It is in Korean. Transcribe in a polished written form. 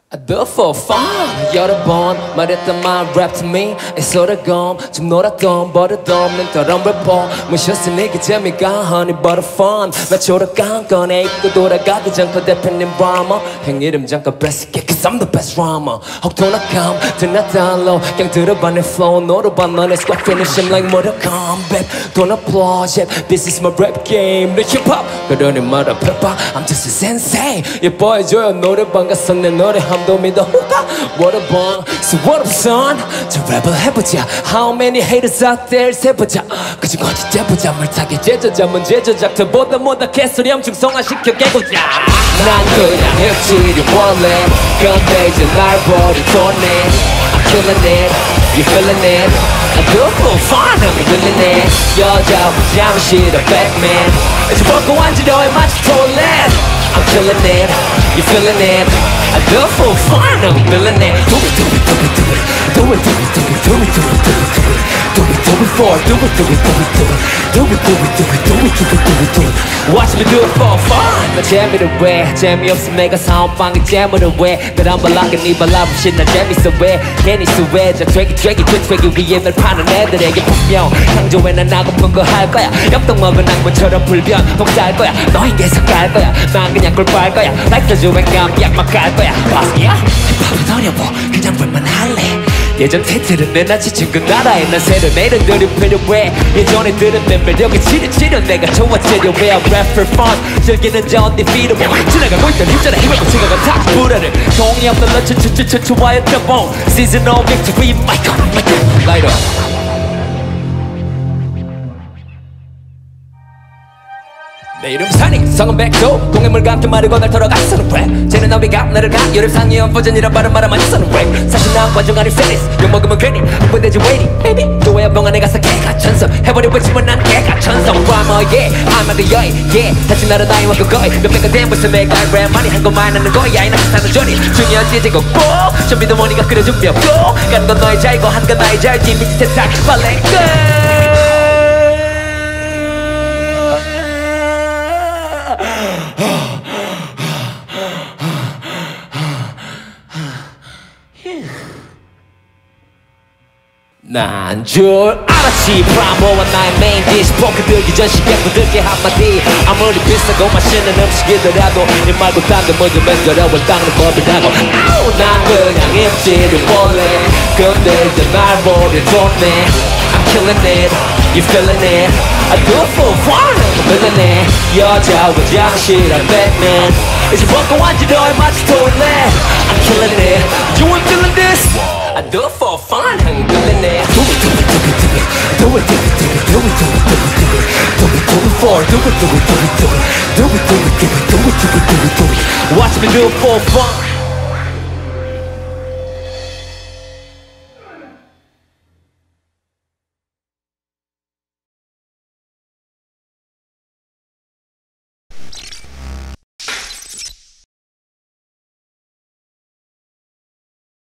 I do it for fun. 여러 번 말했던 my rap to me 애써라검 좀 놀았던 버릇던 멘토런 래퍼 무시했으니 재미가 honey but fun 나 졸업간 꺼내 입고 돌아가기 전 그 대표님 rhymer 형 이름 잠깐 뺏을게 cause I'm the best rhymer 혹도나감 드나달로 그냥 들어봐 내 flow 노려봐 너네 squad finish him like Mortal Kombat Don't applaud yet this is my rap game 내 힙합 그러니 말아 pepper I'm just a sensei 예뻐해줘요 노래방 가서 내 노래 함도 믿어 호가 What a bong So what up son 저 랩을 해보자 How many haters out there 세보자 그중 어디 재보자 물타기 제조자문 제조작들보다 못한 개소리 엄청 성화시켜 깨보자 난 그냥 일주일이 원래 근데 이제 날 버리더네 I'm killing it You feeling it I do it for fun I'm feeling it 여자 잠시도 Batman 이제 벗고 완지러에 마치 toilet I'm killing it You feeling it I do it for fun I'm feeling it Do it, do it, do it, do it Do it, do it, do it, do it, do it, do it, do it Do it, do it for Do it, do it, do it, do it Do it, do it, do it, do it, do it, do it, do it Watch me do it for fun 나 재미를 왜 재미없음 내가 사업방에 재물을 왜 늘 안 발라게 네 발라붙인 나 재밌어 왜 괜히 수혜자 트랙이 위에 널 파는 애들에게 분명 강조해 난 나고픈 거 할 거야 엽떡 먹은 악물처럼 불변 복사할 거야 너흰 계속 갈 거야 난 그냥 꿀빨 거야 like 저주엔 감비약 막 갈 거야 힙합은 어려워 그냥 랩만 할래 예전 태틀은 내나 지친 그 나라에 난 새로 내일은 들이 필요해 예전에 들은 내 매력이 치료 내가 좋아지려 왜 I rap for fun 즐기는 자 undefeatable 지나가고 있던 힘전에 힘을 붙이가 다 불화를 동의 없는 런치 좋아요 펴봉 Seasonal victory my god light up 내 이름 산이 성은 백도 동해물 같게 마르고 날 털어갔어는 랩 쟤는 너비가 나를 가 여름상이 연포전이란 발음 말아만 있어는 랩 사실 난 관중 아닌 페리스 욕먹으면 괜히 흥분되지 왜니 baby 좋아요 병 안에 가서 개가 천성 해버려 외치면 난 개가 천성 Rhymer yeah I'm the 여인 yeah 다시 나를 나이와 그거에 몇백가 된 벌써 내가 랩 많이 한 것만 하는 거야 이 나를 사는 journey 중요한 제곡 꼭 좀비도 머니가 그려준 몇 꼭 가는 건 너의 자이고 하는 건 나의 자유지 미친 세상 빨래 끝 난 줄 알았지 프라모와 나의 메인 디시 포크 들기 전 시계부 들게 한마디 아무리 비싸고 맛있는 음식이더라도 이 말고 딴데 먹으면 더러워 닦는 법이라고 난 그냥 입질을 원래 근데 이제 날 버려줬네 I'm killing it You feeling it I do it for fun I'm feeling it 여자 화장실한 Batman 이제 벗고 완지러에 마치 toilet I'm killing it You ain't feeling this I do it for fun, I'm feeling it. Do it, do it, do it, do it. Do it, do it, do it, do it, do it, do it, do it. Do it, do it for, do it, do it, do it, do it. Do it, do it, do it, do it, do it, do it, do it. Watch me do it for fun.